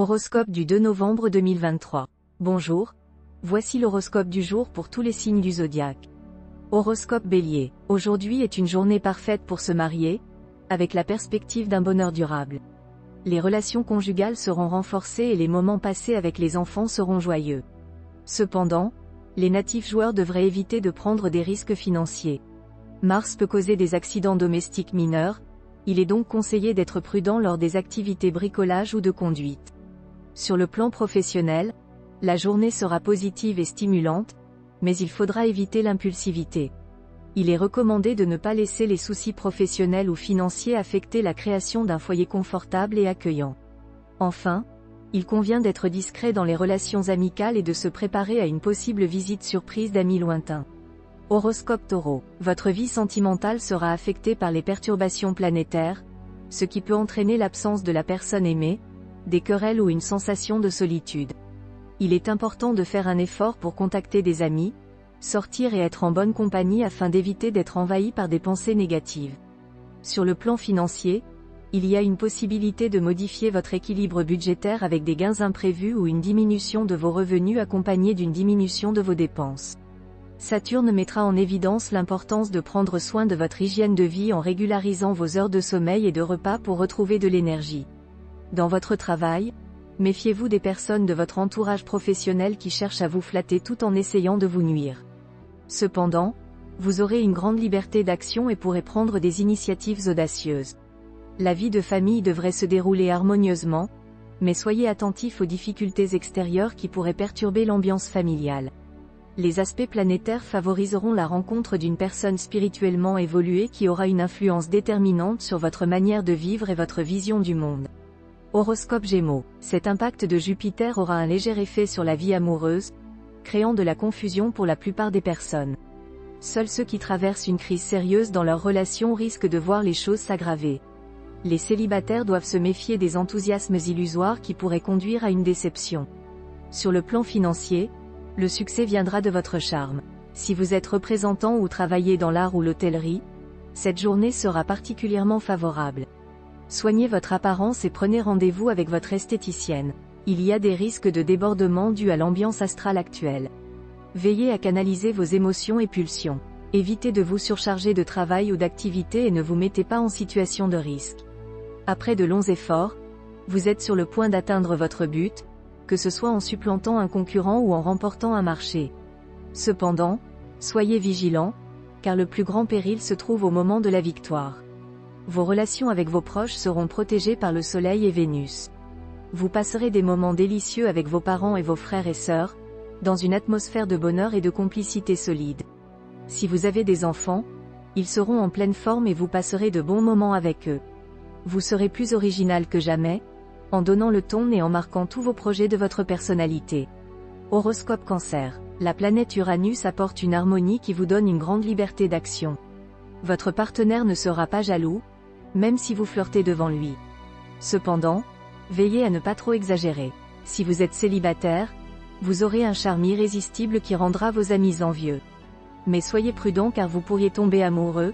Horoscope du 2 novembre 2023. Bonjour. Voici l'horoscope du jour pour tous les signes du zodiaque. Horoscope Bélier. Aujourd'hui est une journée parfaite pour se marier, avec la perspective d'un bonheur durable. Les relations conjugales seront renforcées et les moments passés avec les enfants seront joyeux. Cependant, les natifs joueurs devraient éviter de prendre des risques financiers. Mars peut causer des accidents domestiques mineurs, il est donc conseillé d'être prudent lors des activités bricolage ou de conduite. Sur le plan professionnel, la journée sera positive et stimulante, mais il faudra éviter l'impulsivité. Il est recommandé de ne pas laisser les soucis professionnels ou financiers affecter la création d'un foyer confortable et accueillant. Enfin, il convient d'être discret dans les relations amicales et de se préparer à une possible visite surprise d'amis lointains. Horoscope Taureau. Votre vie sentimentale sera affectée par les perturbations planétaires, ce qui peut entraîner l'absence de la personne aimée, des querelles ou une sensation de solitude. Il est important de faire un effort pour contacter des amis, sortir et être en bonne compagnie afin d'éviter d'être envahi par des pensées négatives. Sur le plan financier, il y a une possibilité de modifier votre équilibre budgétaire avec des gains imprévus ou une diminution de vos revenus accompagnée d'une diminution de vos dépenses. Saturne mettra en évidence l'importance de prendre soin de votre hygiène de vie en régularisant vos heures de sommeil et de repas pour retrouver de l'énergie. Dans votre travail, méfiez-vous des personnes de votre entourage professionnel qui cherchent à vous flatter tout en essayant de vous nuire. Cependant, vous aurez une grande liberté d'action et pourrez prendre des initiatives audacieuses. La vie de famille devrait se dérouler harmonieusement, mais soyez attentifs aux difficultés extérieures qui pourraient perturber l'ambiance familiale. Les aspects planétaires favoriseront la rencontre d'une personne spirituellement évoluée qui aura une influence déterminante sur votre manière de vivre et votre vision du monde. Horoscope Gémeaux. Cet impact de Jupiter aura un léger effet sur la vie amoureuse, créant de la confusion pour la plupart des personnes. Seuls ceux qui traversent une crise sérieuse dans leur relation risquent de voir les choses s'aggraver. Les célibataires doivent se méfier des enthousiasmes illusoires qui pourraient conduire à une déception. Sur le plan financier, le succès viendra de votre charme. Si vous êtes représentant ou travaillez dans l'art ou l'hôtellerie, cette journée sera particulièrement favorable. Soignez votre apparence et prenez rendez-vous avec votre esthéticienne. Il y a des risques de débordement dus à l'ambiance astrale actuelle. Veillez à canaliser vos émotions et pulsions. Évitez de vous surcharger de travail ou d'activités et ne vous mettez pas en situation de risque. Après de longs efforts, vous êtes sur le point d'atteindre votre but, que ce soit en supplantant un concurrent ou en remportant un marché. Cependant, soyez vigilants, car le plus grand péril se trouve au moment de la victoire. Vos relations avec vos proches seront protégées par le Soleil et Vénus. Vous passerez des moments délicieux avec vos parents et vos frères et sœurs, dans une atmosphère de bonheur et de complicité solide. Si vous avez des enfants, ils seront en pleine forme et vous passerez de bons moments avec eux. Vous serez plus original que jamais, en donnant le ton et en marquant tous vos projets de votre personnalité. Horoscope Cancer. La planète Uranus apporte une harmonie qui vous donne une grande liberté d'action. Votre partenaire ne sera pas jaloux, même si vous flirtez devant lui. Cependant, veillez à ne pas trop exagérer. Si vous êtes célibataire, vous aurez un charme irrésistible qui rendra vos amis envieux. Mais soyez prudent car vous pourriez tomber amoureux,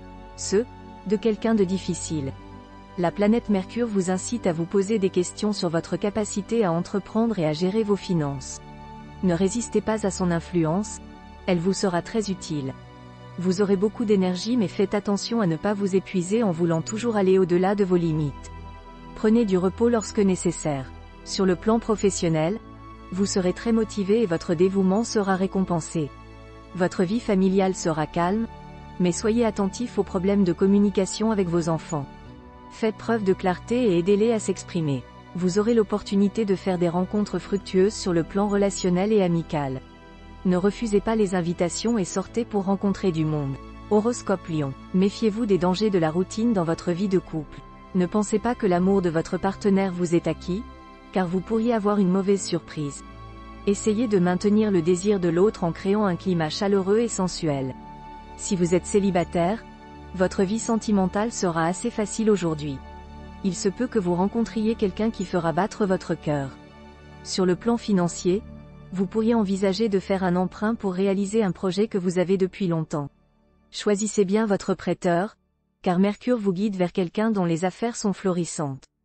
de quelqu'un de difficile. La planète Mercure vous incite à vous poser des questions sur votre capacité à entreprendre et à gérer vos finances. Ne résistez pas à son influence, elle vous sera très utile. Vous aurez beaucoup d'énergie mais faites attention à ne pas vous épuiser en voulant toujours aller au-delà de vos limites. Prenez du repos lorsque nécessaire. Sur le plan professionnel, vous serez très motivé et votre dévouement sera récompensé. Votre vie familiale sera calme, mais soyez attentif aux problèmes de communication avec vos enfants. Faites preuve de clarté et aidez-les à s'exprimer. Vous aurez l'opportunité de faire des rencontres fructueuses sur le plan relationnel et amical. Ne refusez pas les invitations et sortez pour rencontrer du monde. Horoscope Lion. Méfiez-vous des dangers de la routine dans votre vie de couple. Ne pensez pas que l'amour de votre partenaire vous est acquis, car vous pourriez avoir une mauvaise surprise. Essayez de maintenir le désir de l'autre en créant un climat chaleureux et sensuel. Si vous êtes célibataire, votre vie sentimentale sera assez facile aujourd'hui. Il se peut que vous rencontriez quelqu'un qui fera battre votre cœur. Sur le plan financier, vous pourriez envisager de faire un emprunt pour réaliser un projet que vous avez depuis longtemps. Choisissez bien votre prêteur, car Mercure vous guide vers quelqu'un dont les affaires sont florissantes.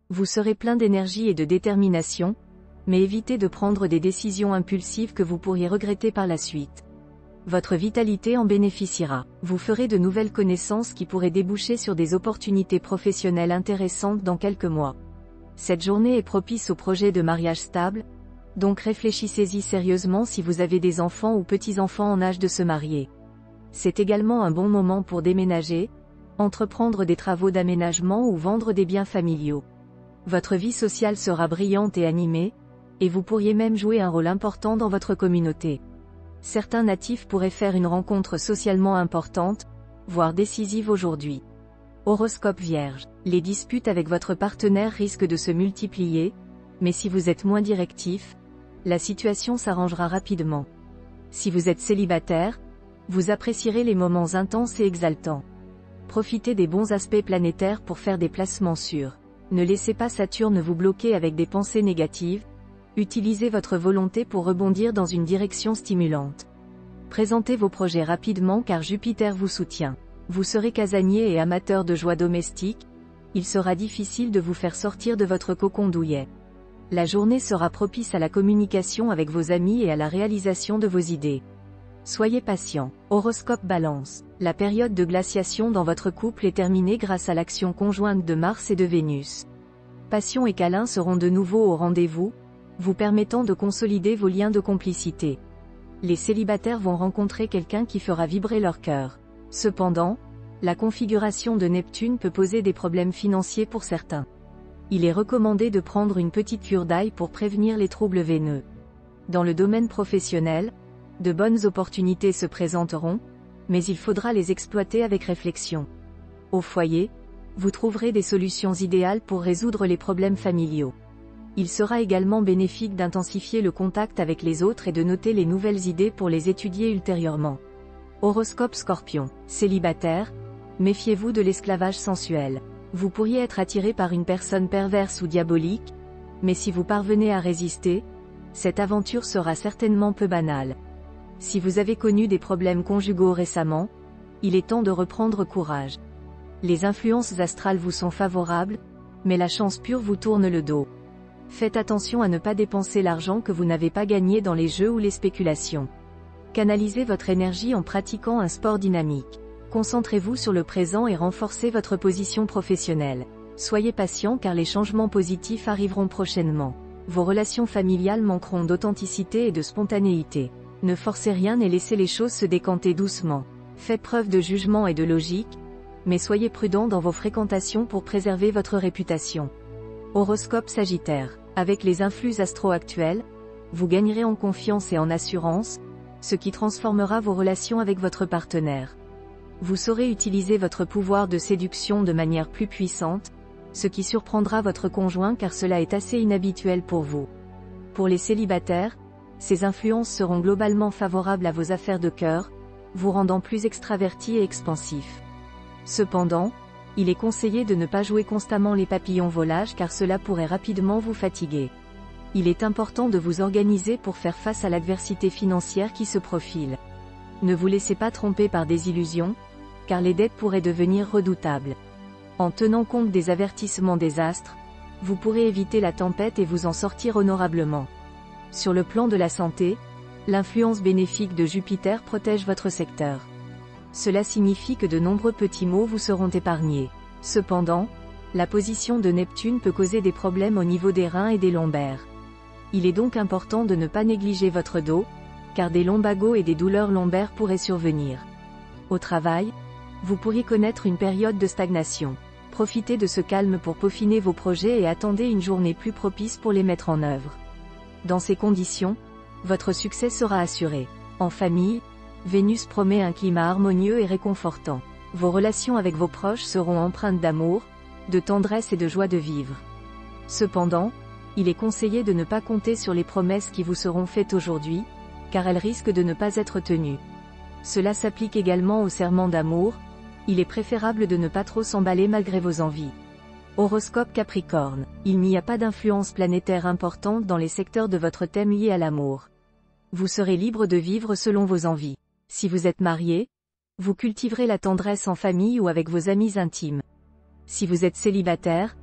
Vous serez plein d'énergie et de détermination, mais évitez de prendre des décisions impulsives que vous pourriez regretter par la suite. Votre vitalité en bénéficiera. Vous ferez de nouvelles connaissances qui pourraient déboucher sur des opportunités professionnelles intéressantes dans quelques mois. Cette journée est propice aux projets de mariage stable, donc réfléchissez-y sérieusement si vous avez des enfants ou petits-enfants en âge de se marier. C'est également un bon moment pour déménager, entreprendre des travaux d'aménagement ou vendre des biens familiaux. Votre vie sociale sera brillante et animée, et vous pourriez même jouer un rôle important dans votre communauté. Certains natifs pourraient faire une rencontre socialement importante, voire décisive aujourd'hui. Horoscope Vierge. Les disputes avec votre partenaire risquent de se multiplier, mais si vous êtes moins directif, la situation s'arrangera rapidement. Si vous êtes célibataire, vous apprécierez les moments intenses et exaltants. Profitez des bons aspects planétaires pour faire des placements sûrs. Ne laissez pas Saturne vous bloquer avec des pensées négatives, utilisez votre volonté pour rebondir dans une direction stimulante. Présentez vos projets rapidement car Jupiter vous soutient. Vous serez casanier et amateur de joie domestique, il sera difficile de vous faire sortir de votre cocon douillet. La journée sera propice à la communication avec vos amis et à la réalisation de vos idées. Soyez patient. Horoscope Balance. La période de glaciation dans votre couple est terminée grâce à l'action conjointe de Mars et de Vénus. Passion et câlins seront de nouveau au rendez-vous, vous permettant de consolider vos liens de complicité. Les célibataires vont rencontrer quelqu'un qui fera vibrer leur cœur. Cependant, la configuration de Neptune peut poser des problèmes financiers pour certains. Il est recommandé de prendre une petite cure d'ail pour prévenir les troubles veineux. Dans le domaine professionnel, de bonnes opportunités se présenteront, mais il faudra les exploiter avec réflexion. Au foyer, vous trouverez des solutions idéales pour résoudre les problèmes familiaux. Il sera également bénéfique d'intensifier le contact avec les autres et de noter les nouvelles idées pour les étudier ultérieurement. Horoscope Scorpion. Célibataire, méfiez-vous de l'esclavage sensuel. Vous pourriez être attiré par une personne perverse ou diabolique, mais si vous parvenez à résister, cette aventure sera certainement peu banale. Si vous avez connu des problèmes conjugaux récemment, il est temps de reprendre courage. Les influences astrales vous sont favorables, mais la chance pure vous tourne le dos. Faites attention à ne pas dépenser l'argent que vous n'avez pas gagné dans les jeux ou les spéculations. Canalisez votre énergie en pratiquant un sport dynamique. Concentrez-vous sur le présent et renforcez votre position professionnelle. Soyez patient car les changements positifs arriveront prochainement. Vos relations familiales manqueront d'authenticité et de spontanéité. Ne forcez rien et laissez les choses se décanter doucement. Faites preuve de jugement et de logique, mais soyez prudent dans vos fréquentations pour préserver votre réputation. Horoscope Sagittaire. Avec les influx astro actuels, vous gagnerez en confiance et en assurance, ce qui transformera vos relations avec votre partenaire. Vous saurez utiliser votre pouvoir de séduction de manière plus puissante, ce qui surprendra votre conjoint car cela est assez inhabituel pour vous. Pour les célibataires, ces influences seront globalement favorables à vos affaires de cœur, vous rendant plus extraverti et expansif. Cependant, il est conseillé de ne pas jouer constamment les papillons volages car cela pourrait rapidement vous fatiguer. Il est important de vous organiser pour faire face à l'adversité financière qui se profile. Ne vous laissez pas tromper par des illusions, car les dettes pourraient devenir redoutables. En tenant compte des avertissements des astres, vous pourrez éviter la tempête et vous en sortir honorablement. Sur le plan de la santé, l'influence bénéfique de Jupiter protège votre secteur. Cela signifie que de nombreux petits maux vous seront épargnés. Cependant, la position de Neptune peut causer des problèmes au niveau des reins et des lombaires. Il est donc important de ne pas négliger votre dos, car des lumbagos et des douleurs lombaires pourraient survenir. Au travail, vous pourriez connaître une période de stagnation. Profitez de ce calme pour peaufiner vos projets et attendez une journée plus propice pour les mettre en œuvre. Dans ces conditions, votre succès sera assuré. En famille, Vénus promet un climat harmonieux et réconfortant. Vos relations avec vos proches seront empreintes d'amour, de tendresse et de joie de vivre. Cependant, il est conseillé de ne pas compter sur les promesses qui vous seront faites aujourd'hui, car elles risquent de ne pas être tenues. Cela s'applique également au serment d'amour, il est préférable de ne pas trop s'emballer malgré vos envies. Horoscope Capricorne. Il n'y a pas d'influence planétaire importante dans les secteurs de votre thème liés à l'amour. Vous serez libre de vivre selon vos envies. Si vous êtes marié, vous cultiverez la tendresse en famille ou avec vos amis intimes. Si vous êtes célibataire,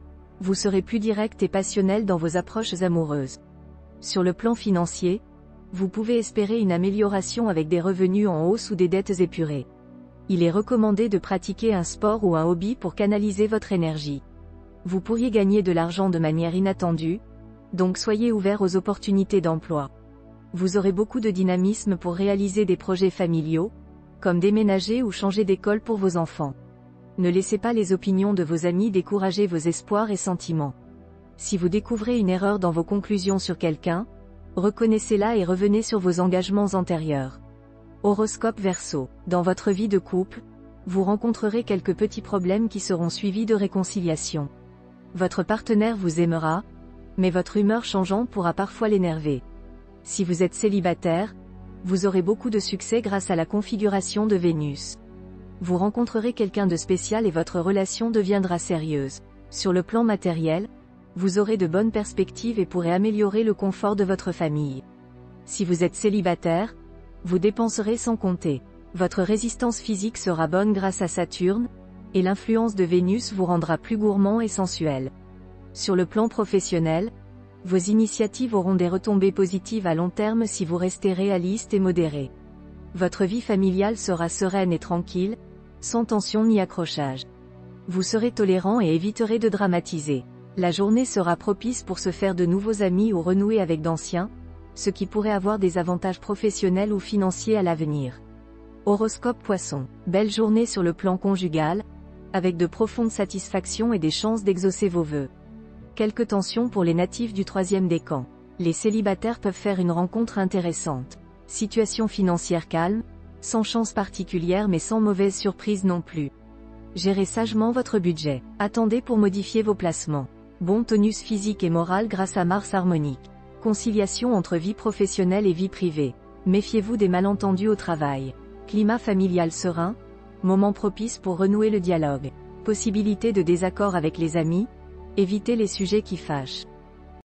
Vous serez plus direct et passionnel dans vos approches amoureuses. Sur le plan financier, vous pouvez espérer une amélioration avec des revenus en hausse ou des dettes épurées. Il est recommandé de pratiquer un sport ou un hobby pour canaliser votre énergie. Vous pourriez gagner de l'argent de manière inattendue, donc soyez ouvert aux opportunités d'emploi. Vous aurez beaucoup de dynamisme pour réaliser des projets familiaux, comme déménager ou changer d'école pour vos enfants. Ne laissez pas les opinions de vos amis décourager vos espoirs et sentiments. Si vous découvrez une erreur dans vos conclusions sur quelqu'un, reconnaissez-la et revenez sur vos engagements antérieurs. Horoscope Verseau. Dans votre vie de couple, vous rencontrerez quelques petits problèmes qui seront suivis de réconciliation. Votre partenaire vous aimera, mais votre humeur changeante pourra parfois l'énerver. Si vous êtes célibataire, vous aurez beaucoup de succès grâce à la configuration de Vénus. Vous rencontrerez quelqu'un de spécial et votre relation deviendra sérieuse. Sur le plan matériel, vous aurez de bonnes perspectives et pourrez améliorer le confort de votre famille. Si vous êtes célibataire, vous dépenserez sans compter. Votre résistance physique sera bonne grâce à Saturne, et l'influence de Vénus vous rendra plus gourmand et sensuel. Sur le plan professionnel, vos initiatives auront des retombées positives à long terme si vous restez réaliste et modéré. Votre vie familiale sera sereine et tranquille, sans tension ni accrochage. Vous serez tolérant et éviterez de dramatiser. La journée sera propice pour se faire de nouveaux amis ou renouer avec d'anciens, ce qui pourrait avoir des avantages professionnels ou financiers à l'avenir. Horoscope Poisson. Belle journée sur le plan conjugal, avec de profondes satisfactions et des chances d'exaucer vos vœux. Quelques tensions pour les natifs du troisième décan. Les célibataires peuvent faire une rencontre intéressante. Situation financière calme, sans chance particulière mais sans mauvaise surprise non plus. Gérez sagement votre budget. Attendez pour modifier vos placements. Bon tonus physique et moral grâce à Mars harmonique. Conciliation entre vie professionnelle et vie privée. Méfiez-vous des malentendus au travail. Climat familial serein, moment propice pour renouer le dialogue. Possibilité de désaccord avec les amis, évitez les sujets qui fâchent.